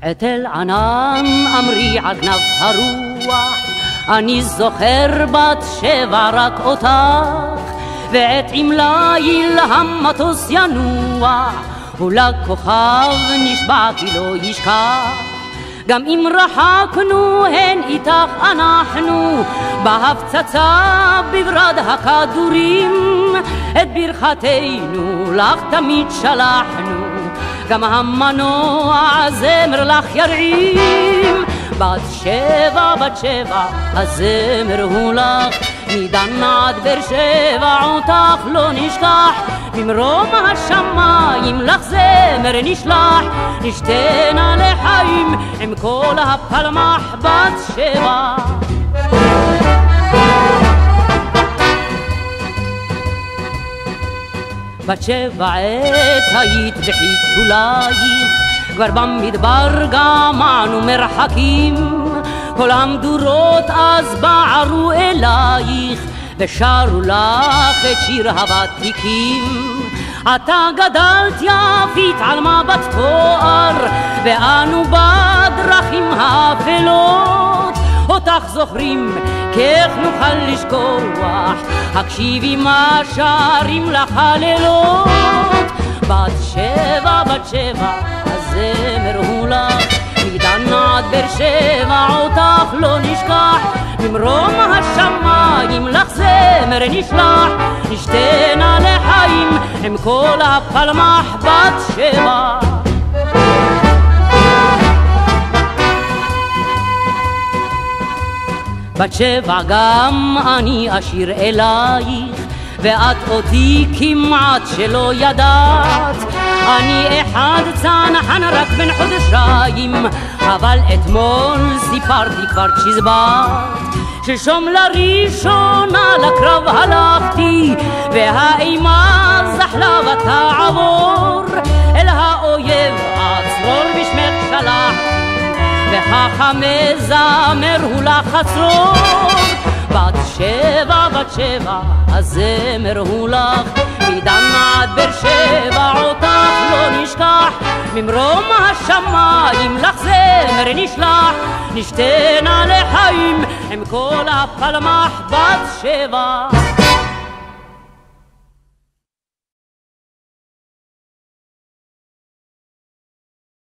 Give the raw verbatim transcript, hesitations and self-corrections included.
תל ענן אמרי על כנף הרוח, אני זוכר בת שבע רק אותך, ועת עם ליל המטוס ינוע, ולכוכב נשבע כי לא ישכח. גם אם רחקנו הן איתך אנחנו, בהפצצה בברד הכדורים, את ברכתנו לך תמיד שלחנו, גם המנוע זמר לך ירעים. בת שבע, בת שבע, הזמר הוא לך, מדן עד באר שבע אותך לא נשכח. ממרום השמיים לך זמר נשלח, נשתנה לחיים עם כל הפלמח. בת שבע בת שבע עת היית בחיתולייך, כבר במדבר גמענו מרחקים, כל המדורות אז בערו אלייך, ושרו לך את שיר הוותיקים. אתה גדלת יפית על מבט תואר, ואנו בדרכים האפלות אותך זוכרים, כך נוכל לשכוח, הקשיבי מה שרים לך הלילות. בת שבע, בת שבע, הזמר הוא לך, מדן עד באר שבע אותך לא נשכח. ממרום השמיים לך זמר נשלח, נשתנה לחיים עם כל הפלמח. בת שבע בת שבע גם אני אשיר אלייך, ואת אותי כמעט שלא ידעת. אני אחד צנחן רק בן חודשיים, אבל אתמול סיפרתי כבר צ'יזבט. שלשום לראשונה לקרב הלכתי, והאימה זחלה ותעבור, אל האויב הצרור בשמך שלחתי, וככה מזמר הוא לך הצרור. בת שבע, בת שבע, הזמר הוא לך, מדן עד באר שבע אותך לא נשכח. ממרום השמיים לך זמר נשלח, נשתנה לחיים עם כל הפלמח. בת שבע